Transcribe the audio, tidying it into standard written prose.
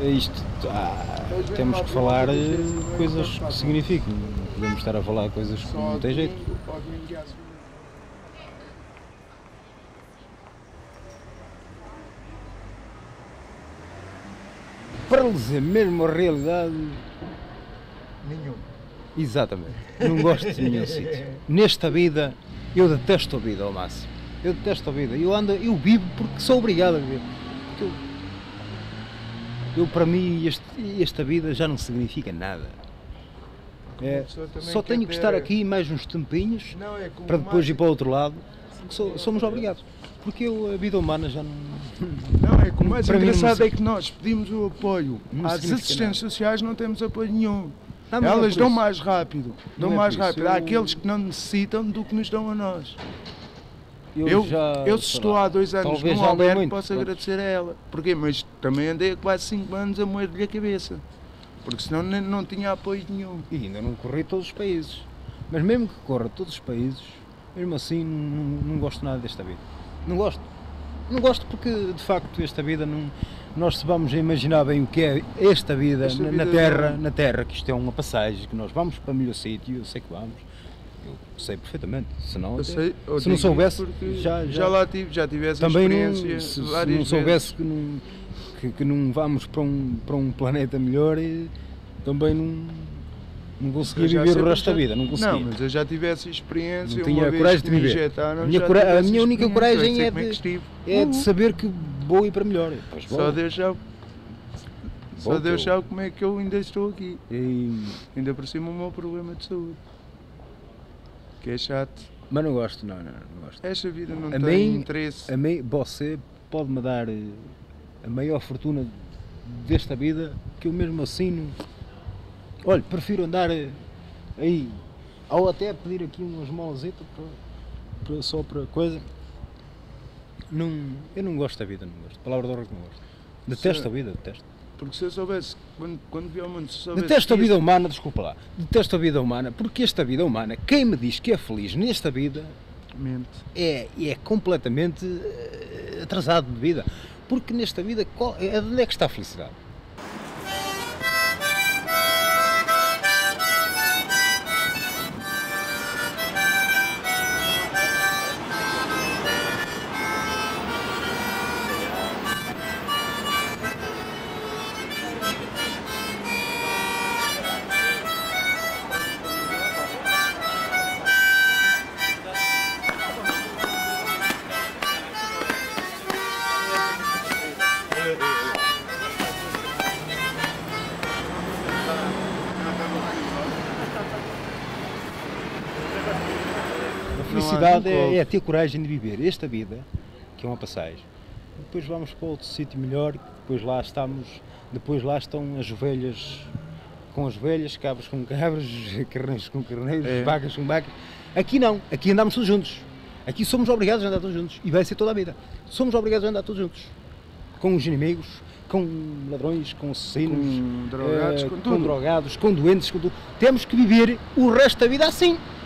Isto, temos que falar coisas que significam, não podemos estar a falar coisas que não têm jeito. Para lhe dizer mesmo a realidade... Nenhum. Exatamente. Não gosto de nenhum sítio. Nesta vida, eu detesto a vida ao máximo. Eu detesto a vida. Eu vivo porque sou obrigado a viver. Eu para mim, esta vida já não significa nada. Só tenho que estar aqui mais uns tempinhos para depois ir para o outro lado. Somos obrigados. Porque a vida humana já não... Não, é que o mais engraçado é que nós pedimos o apoio. Às assistências sociais não temos apoio nenhum. Elas dão mais rápido. Há aqueles que não necessitam do que nos dão a nós. Eu estou há 2 anos num albergue, posso agradecer a ela. Porquê? Mas também andei há quase 5 anos a moer-lhe a cabeça. Porque senão não tinha apoio nenhum. E ainda não corri todos os países. Mas mesmo que corra todos os países, mesmo assim não gosto nada desta vida. Não gosto. Não gosto porque, de facto, esta vida não... Nós se vamos a imaginar bem o que é esta vida na Terra, que isto é uma passagem, que nós vamos para o melhor sítio, eu sei que vamos. Eu sei perfeitamente, se não soubesse, já tive essa experiência. Se não soubesse que não vamos para um planeta melhor, também não conseguia viver o resto da vida, não conseguia. Não, mas eu já tive essa experiência, não tinha a coragem de viver. A minha única coragem é de saber que vou ir para melhor. Só Deus sabe como é que eu ainda estou aqui. Ainda por cima o meu problema de saúde. Que é chato. Mas não gosto, não gosto. Esta vida não tem interesse. A mim, você pode-me dar a maior fortuna desta vida, que eu mesmo assim não... Olha, prefiro andar aí, ou até pedir aqui umas mãozitas só para coisa. Eu não gosto da vida, não gosto. Palavra de honra que não gosto. Detesto a vida, detesto. Porque se eu soubesse, quando vi ao mundo, se soubesse... Detesto a vida humana, desculpa lá. Detesto a vida humana, porque esta vida humana, quem me diz que é feliz nesta vida, mente. É completamente atrasado de vida. Porque nesta vida, onde é que está a felicidade? A felicidade é ter coragem de viver esta vida, que é uma passagem. Depois vamos para outro sítio melhor, depois lá estão as ovelhas com as ovelhas, cabras com cabras, carneiros com carneiros, vacas com vacas. Aqui não, aqui andamos todos juntos. Aqui somos obrigados a andar todos juntos, e vai ser toda a vida. Somos obrigados a andar todos juntos. Com os inimigos, com ladrões, com assassinos, com drogados, com doentes, com tudo. Temos que viver o resto da vida assim.